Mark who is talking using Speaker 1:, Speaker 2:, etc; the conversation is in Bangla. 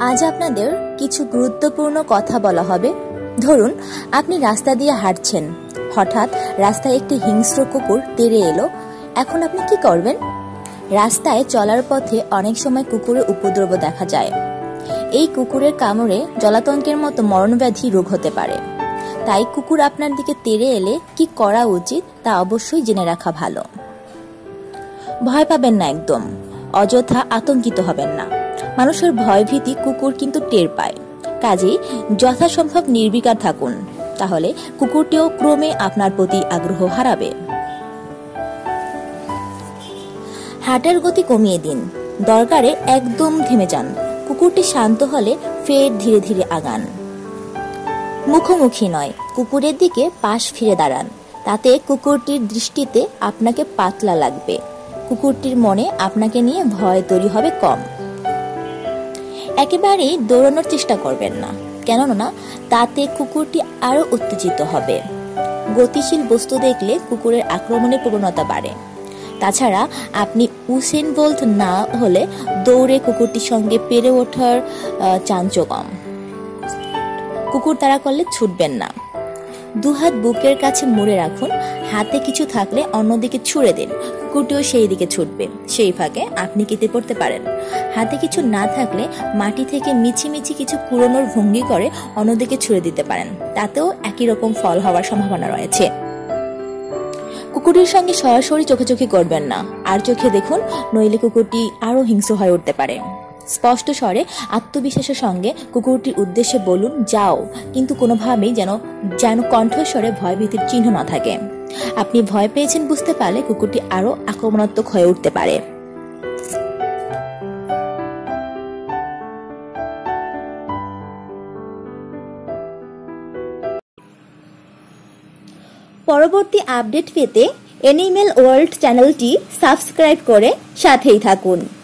Speaker 1: আজ আপনাদের কিছু গুরুত্বপূর্ণ কথা বলা হবে। ধরুন আপনি রাস্তা দিয়ে হাঁটছেন, হঠাৎ রাস্তায় একটি হিংস্র কুকুর তেড়ে এলো। এখন আপনি কি করবেন? রাস্তায় চলার পথে অনেক সময় কুকুরের উপদ্রব দেখা যায়। এই কুকুরের কামড়ে জলাতঙ্কের মতো মরণব্যাধি রোগ হতে পারে। তাই কুকুর আপনার দিকে তেড়ে এলে কি করা উচিত তা অবশ্যই জেনে রাখা ভালো। ভয় পাবেন না, একদম অযথা আতঙ্কিত হবেন না। মানুষের ভয়ভীতি কুকুর কিন্তু টের পায়, কাজেই যথাসম্ভব নির্বিকার থাকুন, তাহলে কুকুরটিও ক্রমে আপনার প্রতি আগ্রহ হারাবে। হাঁটার গতি কমিয়ে দিন, দরকারে একদম থেমে যান। কুকুরটি শান্ত হলে ফের ধীরে ধীরে আগান। মুখোমুখি নয়, কুকুরের দিকে পাশ ফিরে দাঁড়ান, তাতে কুকুরটির দৃষ্টিতে আপনাকে পাতলা লাগবে। কুকুরটির মনে আপনাকে নিয়ে ভয় তৈরি হবে কম। একেবারেই দৌড়ানোর চেষ্টা করবেন না, কেননা তাতে কুকুরটি আরো উত্তেজিত হবে। গতিশীল বস্তু দেখলে কুকুরের আক্রমণের প্রবণতা বাড়ে। তাছাড়া আপনি উসেন বোল্ট না হলে দৌড়ে কুকুরটির সঙ্গে পেরে ওঠার চান্স কম। কুকুর তাড়া করলে ছুটবেন না। দুহাত বুকের কাছে মুড়ে রাখুন, হাতে কিছু থাকলে অন্যদিকে ছুড়ে দিন, কুকুরটিও সেই দিকে ছুটবে। সেই ফাঁকে আপনি কেটে পড়তে পারেন। হাতে কিছু না থাকলে মাটি থেকে মিছিমিছি কিছু কুড়োনোর ভঙ্গি করে অন্যদিকে ছুড়ে দিতে পারেন, তাতেও একই রকম ফল হওয়ার সম্ভাবনা রয়েছে। কুকুরটির সঙ্গে সরাসরি চোখাচোখি করবেন না, আর চোখে দেখুন, নইলে কুকুরটি আরো হিংস্র হয়ে উঠতে পারে। স্পষ্ট স্বরে আত্মবিশ্বাসের সঙ্গে কুকুরটির উদ্দেশ্যে বলুন যাও, কিন্তু কোনোভাবেই যেন কণ্ঠস্বরে ভয়ভীতির চিহ্ন না থাকে। আপনি ভয় পেয়েছেন বুঝতে পারলে কুকুরটি আরো আক্রমণাত্মক হয়ে উঠতে পারে। পরবর্তী আপডেট পেতে অ্যানিমেল ওয়ার্ল্ড চ্যানেলটি সাবস্ক্রাইব করে সাথেই থাকুন।